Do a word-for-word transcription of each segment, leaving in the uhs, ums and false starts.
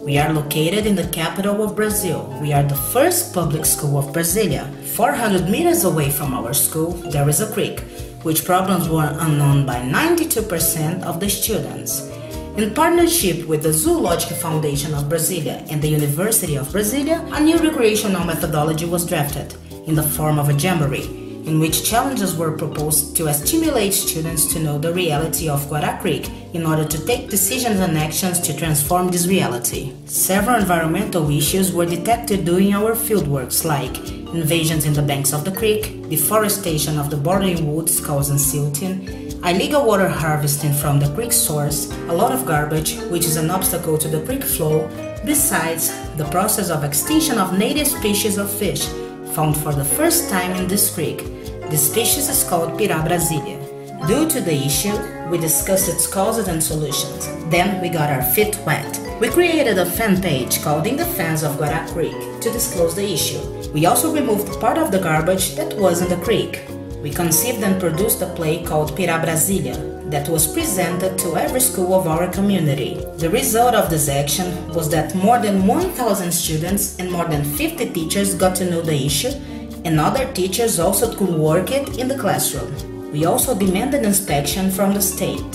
We are located in the capital of Brazil. We are the first public school of Brasilia. four hundred meters away from our school, there is a creek, which problems were unknown by ninety-two percent of the students. In partnership with the Zoological Foundation of Brasilia and the University of Brasilia, a new recreational methodology was drafted in the form of a jamboree, in which challenges were proposed to stimulate students to know the reality of Guará Creek in order to take decisions and actions to transform this reality. Several environmental issues were detected during our fieldworks, like invasions in the banks of the creek, deforestation of the bordering woods causing silting, illegal water harvesting from the creek source, a lot of garbage, which is an obstacle to the creek flow, besides the process of extinction of native species of fish, found for the first time in this creek. This species is called Pirá Brasilia. Due to the issue, we discussed its causes and solutions. Then we got our feet wet. We created a fan page called In Defense of Guará Creek to disclose the issue. We also removed part of the garbage that was in the creek. We conceived and produced a play called Pirá Brasilia that was presented to every school of our community. The result of this action was that more than one thousand students and more than fifty teachers got to know the issue, and other teachers also could work it in the classroom. We also demanded inspection from the state.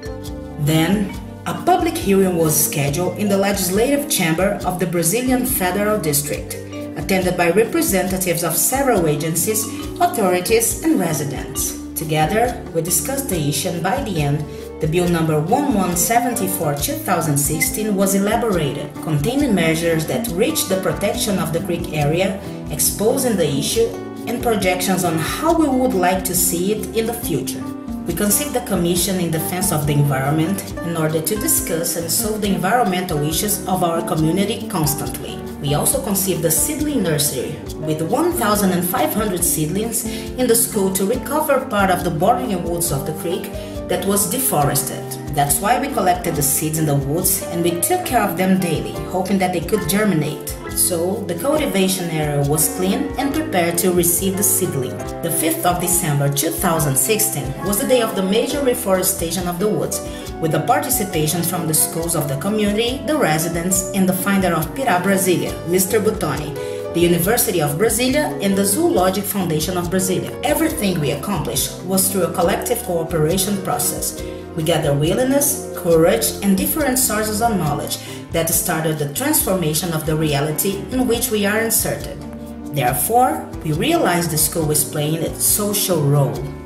Then, a public hearing was scheduled in the Legislative Chamber of the Brazilian Federal District, attended by representatives of several agencies, authorities, and residents. Together, we discussed the issue, and by the end, the Bill number eleven seventy-four two thousand sixteen was elaborated, containing measures that reached the protection of the creek area, exposing the issue, and projections on how we would like to see it in the future. We conceived a commission in defense of the environment in order to discuss and solve the environmental issues of our community constantly. We also conceived a seedling nursery with one thousand five hundred seedlings in the school to recover part of the bordering woods of the creek that was deforested. That's why we collected the seeds in the woods and we took care of them daily, hoping that they could germinate. So, the cultivation area was clean and prepared to receive the seedling. The fifth of December two thousand sixteen was the day of the major reforestation of the woods, with the participation from the schools of the community, the residents, and the finder of Pirá Brasilia, Mister Butoni, the University of Brasilia, and the Zoological Foundation of Brasilia. Everything we accomplished was through a collective cooperation process. We gathered willingness, courage, and different sources of knowledge that started the transformation of the reality in which we are inserted. Therefore, we realized the school is playing its social role.